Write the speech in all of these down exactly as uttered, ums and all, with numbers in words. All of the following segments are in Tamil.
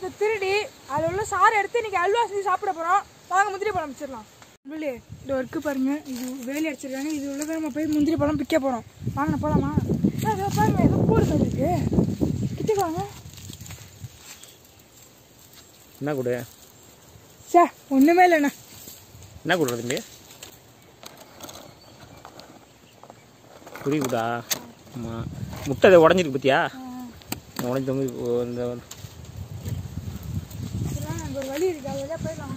பழத்தை திருடி அதில் உள்ள சாரை எடுத்து இன்றைக்கி அல்வா செஞ்சு சாப்பிட போகிறோம். வாங்க முந்திரி பழம் பிச்சிடலாம். உள்ளே இந்த ஒர்க்கு பாருங்கள், இது வேலி அடிச்சிருக்காங்க. இது உள்ளதை நம்ம போய் முந்திரி பழம் பிக்க போகிறோம். வாங்க போகலாமா? ஏதோ பாருங்க, ஏதோ கூடு இருக்கு, கிட்டக்கு வாங்க. என்ன கூடு? சே ஒன்றுமே இல்லைண்ணா. என்ன கூடு தம்பி? புரியுதா? ஆமாம், முட்டை அதை உடஞ்சிருக்கு பற்றியா? உடஞ்சி தம்பி இந்த ஒரு வழி இருக்கு, அதில் போயிடலாம்.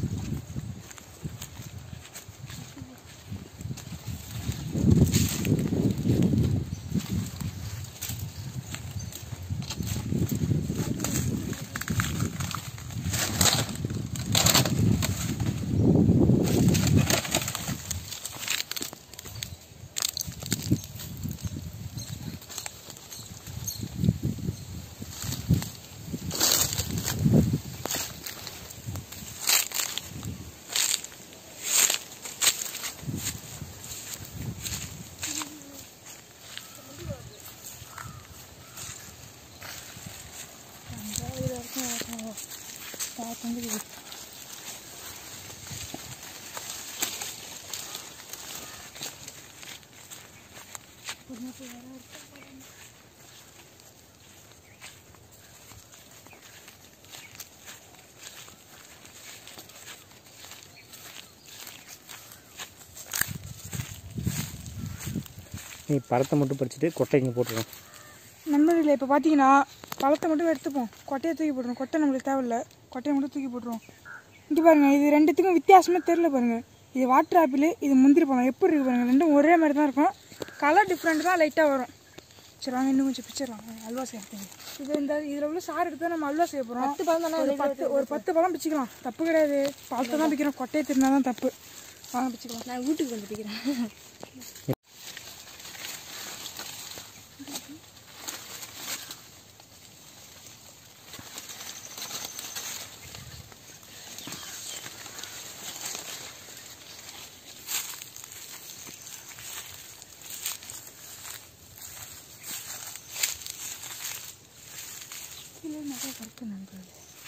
நீ பழத்தை மட்டும் பறிச்சுட்டு கொட்டை இங்கே போட்டுருவோம். நண்பர்களே, இப்போ பார்த்தீங்கன்னா பழத்தை மட்டும் எடுத்துப்போம், கொட்டையை தூக்கி போட்டுருவோம். கொட்டை நம்மளுக்கு தேவையில்லை, கொட்டையை மட்டும் தூக்கி போட்டுருவோம். இங்கே பாருங்கள், இது ரெண்டுத்துக்கும் வித்தியாசமே தெரில பாருங்கள். இது வாட்டர் ஆப்பிள், இது முந்திரி பழம். எப்படி இருக்குது பாருங்கள், ரெண்டும் ஒரே மாதிரி தான் இருக்கும். கலர் டிஃப்ரெண்ட் தான் லைட்டாக வரும். சரி வாங்க, இன்னும் கொஞ்சம் பிச்சிடலாம் அல்வா செய்யறதுக்கு. இது இந்த இதில் உள்ள சாறு எடுத்து தான் நம்ம அல்வா செய்ய போகிறோம். பத்து பழம் தானே, ஒரு பத்து ஒரு பத்து பழம் பிச்சிக்கலாம், தப்பு கிடையாது. பழத்தை தான் பிக்கிறோம், கொட்டையை திருந்தா தான் தப்பு. வாங்க பிச்சிக்கலாம். நான் வீட்டுக்கு வந்து பிக்கிறேன். நிறைய கருத்து நண்பர்கள்.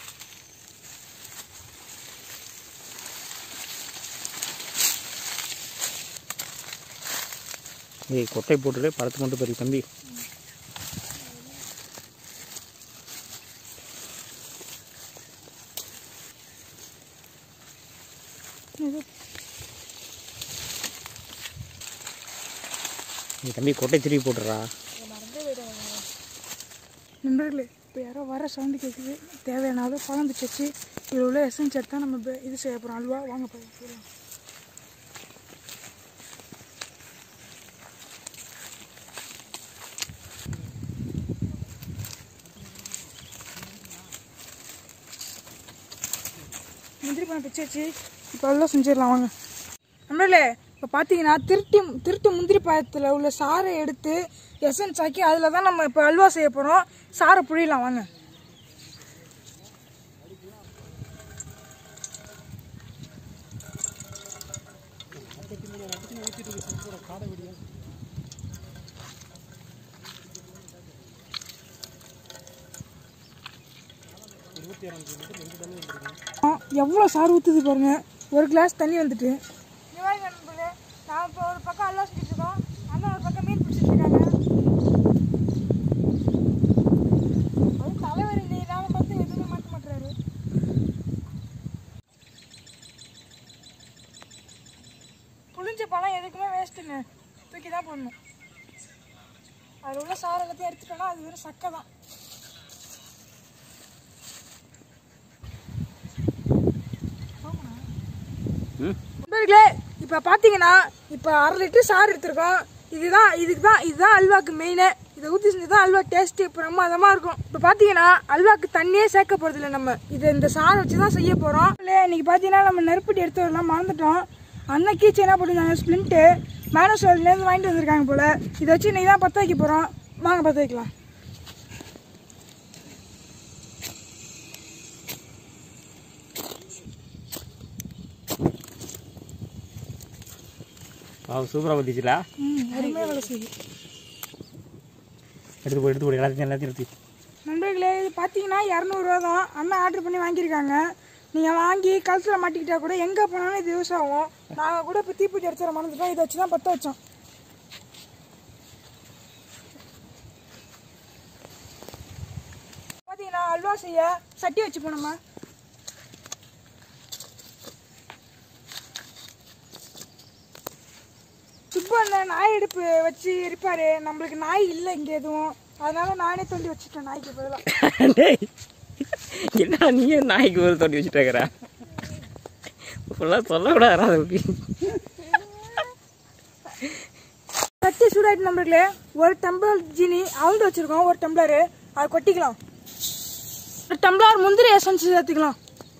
ஏய், கொட்டை போட்டுட்டு பழத்தை மட்டும் பறி தம்பி. நீ தம்பி கொட்டை திருப்பி போட்டுறா. நண்பர்களே, இப்போ யாரோ வர சவுண்டு கேட்குது. தேவையான அளவு பழம் பிச்சு இதில் உள்ள எசன்ஸ் எடுத்தால் நம்ம இது செய்ய போகிறோம், அல்வா. வாங்க போய் முந்திரி பழம் பிச்சு வச்சு இப்போ அல்வா செஞ்சிடலாம். வாங்க நண்பர்களே, இப்போ பார்த்தீங்கன்னா திருட்டி திருட்டு முந்திரி பழத்தில் உள்ள சாறை எடுத்து எசன்ஸ் ஆக்கி அதில் தான் நம்ம இப்போ அல்வா செய்ய போகிறோம். சாறை புழியலாம் வாங்க. எவ்வளோ சாறு ஊற்றுது பாருங்க, ஒரு கிளாஸ் தண்ணி வந்துட்டு. நான் இப்போ ஒரு பக்கம் அல்வா செஞ்சுட்டு இருக்கோம், அண்ணா ஒரு பக்கம் மீன் பிடிச்சிட்டு இருக்காங்க. அது தலைவர் இந்த இதால பார்த்து எதுவுமே மாற்ற மாட்டுறாரு. புளிஞ்ச பழம் எதுக்குமே வேஸ்ட்டுங்க, தூக்கி தான் போடணும். அதில் உள்ள சாறு எல்லாத்தையும் எடுத்துட்டோம்னா அது வெறும் சக்கை தான். நண்பர்களே, இப்போ பார்த்தீங்கன்னா இப்போ அரை லிட்டர் சாறு எடுத்துருக்கோம். இதுதான் இதுக்கு தான் இதுதான் அல்வாக்கு மெயினு. இதை ஊற்றி செஞ்சு தான் அல்வா டேஸ்ட்டு இப்போ பிரமாதமாக இருக்கும். இப்போ பார்த்தீங்கன்னா அல்வாக்கு தண்ணியே சேர்க்க போகிறது இல்லை, நம்ம இதை இந்த சாறை வச்சு தான் செய்ய போகிறோம். இல்லை இன்னைக்கு பார்த்தீங்கன்னா நம்ம நெருப்பட்டி எடுத்து வரலாம் மறந்துட்டோம். அண்ணன் கீச்சு என்ன போட்டுருந்தாங்க, ஸ்பிளிண்ட்டு மேனோஸ்லேருந்து வாங்கிட்டு வந்திருக்காங்க போல். இதை வச்சு இன்னைக்கு தான் பற்ற வைக்க போகிறோம். வாங்க பற்ற வைக்கலாம். சூப்பராக வந்துச்சுலா. ம் அருமையாக வேலை செய்யுது. எடுத்து போய் எடுத்து போய் எல்லாத்தையும் எல்லாத்தையும் எடுத்து நண்பர்களே, இது பார்த்து பார்த்தீங்கன்னா இரநூறுவா தான் அண்ணா ஆர்டர் பண்ணி வாங்கியிருக்காங்க. நீங்கள் வாங்கி கழுத்தில் மாட்டிக்கிட்டா கூட எங்கே போனாலும் இது யூஸ் ஆகும். நாங்கள் கூட இப்போ தீப்பூச்சி அடிச்சிட மறந்துட்டோம். இதை வச்சு தான் பற்ற வச்சோம். பார்த்தீங்கன்னா அல்வா செய்ய சட்டி வச்சு போனோம்மா. சுப்பு அண்ணன் நாய் எடுப்பு வச்சு இருப்பாரு. நம்மளுக்கு நாய் இல்லை இங்கே எதுவும், அதனால நானே தோண்டி வச்சுட்டேன் நாய்க்கு பதிலாக. என்ன நீயும் நாய்க்கு ஒரு தோண்டி வச்சுட்டு இருக்கிற? ஃபுல்லாக சொல்லக்கூடாது. சட்டி சூடாயிட்டு நம்மளுக்கு ஒரு டம்ளர் ஜீனி அவுண்டு வச்சிருக்கோம். ஒரு டம்ளரு அது கொட்டிக்கலாம். ஒரு டம்ளர் முந்திரி எசன்ஸ் சேர்த்துக்கலாம்.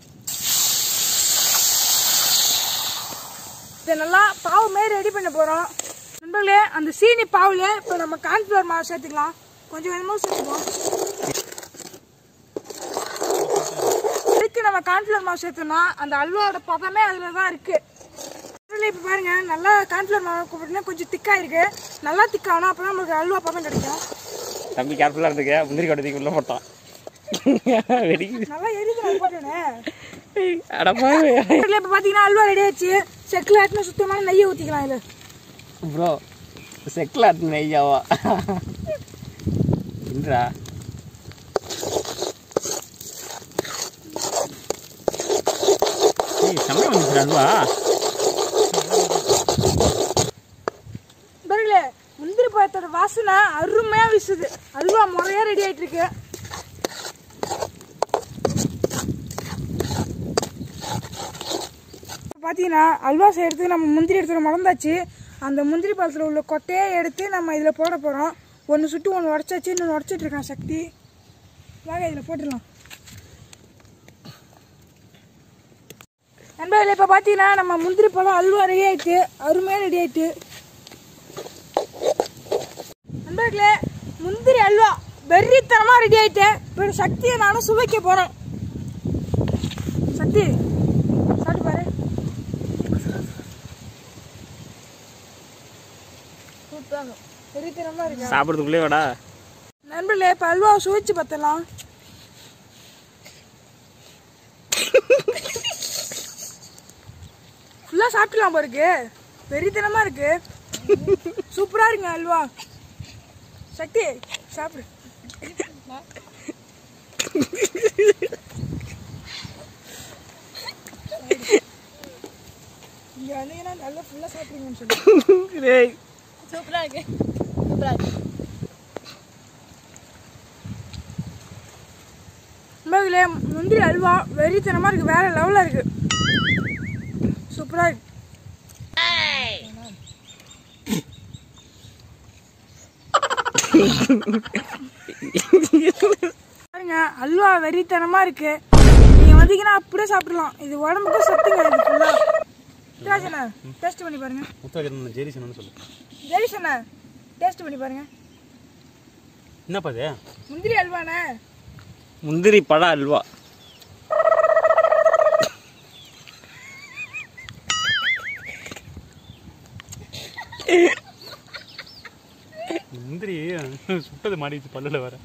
இதை நல்லா பாவு மாரி ரெடி பண்ண போகிறோம் நண்பர்களே. அந்த சீனி பாவுல இப்போ நம்ம கார்ன்ஃப்ளவர் மாவு சேர்த்துக்கலாம். கொஞ்சம் கொஞ்சமாக சேர்த்துக்கலாம். இதுக்கு நம்ம கார்ன்ஃப்ளவர் மாவு சேர்த்தோம்னா அந்த அல்வாவோட பதமே அதில் தான் இருக்குது. இப்போ பாருங்க, நல்லா கார்ன்ஃப்ளவர் மாவு போட்டீங்கன்னா கொஞ்சம் திக்காக இருக்கு. நல்லா திக்காகணும், அப்போ தான் நமக்கு அல்வா பதம் கிடைக்கும். தம்பி கேர்ஃபுல்லாக இருந்துக்க. முந்திரி கொட்டத்துக்கு உள்ள போட்டான். நல்லா எரியுது போட்டோன்னே. அடப்பா இப்போ பார்த்தீங்கன்னா அல்வா ரெடி ஆச்சு. செக்கில் ஆட்டினா சுத்தமான நெய்யை ஊற்றிக்கலாம். இது ப்ரோ செக்கில் ஆட்டின நெய்யாவா இன்றா? சமயம் வந்துச்சு அல்வா. பாருங்களே, முந்திரி பழத்தோட வாசனை அருமையாக வீசுது. அல்வா முறையாக ரெடி ஆகிட்டு இருக்கு. பார்த்தீங்கன்னா அல்வா செய்யறதுக்கு நம்ம முந்திரி எடுத்து மறந்தாச்சு. அந்த முந்திரி பழத்தில் உள்ள கொட்டையை எடுத்து நம்ம இதில் போட போகிறோம். ஒன்று சுட்டு ஒன்று உடச்சாச்சு, இன்னொன்று உடச்சிட்டு இருக்கான் சக்தி. வாங்க இதில் போட்டுடலாம். நண்பர்களே, இப்போ பார்த்தீங்கன்னா நம்ம முந்திரி பழம் அல்வா ரெடி ஆகிட்டு, அருமையாக ரெடி ஆகிட்டு. நண்பர்களே, முந்திரி அல்வா வெறித்தனமாக ரெடி ஆகிட்டு. இப்போ சக்தியை நானும் சுவைக்க போகிறேன். சக்தி சாப்பிட்டு பாரு. வெறித்தனமாக இருக்கு. சாப்பிட்றதுக்குள்ளே வாடா. நண்பர்களே, இப்போ அல்வாவை சுவைச்சு பார்த்தலாம். ஃபுல்லாக சாப்பிடலாம் பாருக்கு. வெறித்தனமா இருக்கு. சூப்பரா இருக்குங்க அல்வா. சக்தி சாப்பிடு. இங்க வந்தீங்கன்னா நல்லா ஃபுல்லா சாப்பிடுங்கன்னு சொல்லி. சூப்பரா இருக்கு. சூப்பரா இருக்கு. நண்பர்களே, முந்திரி அல்வா வெறித்தனமா இருக்கு. வேற லெவல்ல இருக்கு. சூப்பரா இருக்கு. பாருங்க, அல்வா வெறித்தனமா இருக்கு. நீங்க வந்தீங்கன்னா அப்படியே சாப்பிடலாம். இது உடம்புக்கு சத்துங்க. இது ஃபுல்லா ராஜனா டேஸ்ட் பண்ணி பாருங்க. முத்தா ஜெரிசன் சொல்லு. ஜெரிசனா டேஸ்ட் பண்ணி பாருங்க. என்னப்பா இது? முந்திரி அல்வானே. முந்திரி பழ அல்வா. முந்திரி சுட்டது மாடிச்சு பல்லுல வர.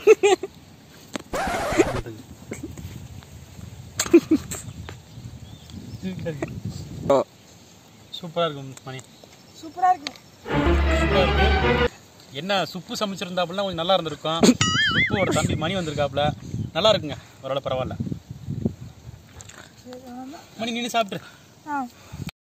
சூப்பரா இருக்கும் மணி. சூப்பரா இருக்கு. சூப்பரா இருக்கு. என்ன சுப்பு சமைச்சிருந்தாப்புல கொஞ்சம் நல்லா இருந்திருக்கும். சுப்போட தம்பி மணி வந்திருக்காப்புல. நல்லா இருக்குங்க. ஓரளவு பரவாயில்ல. மணி நின்று சாப்பிட்டு. ஆ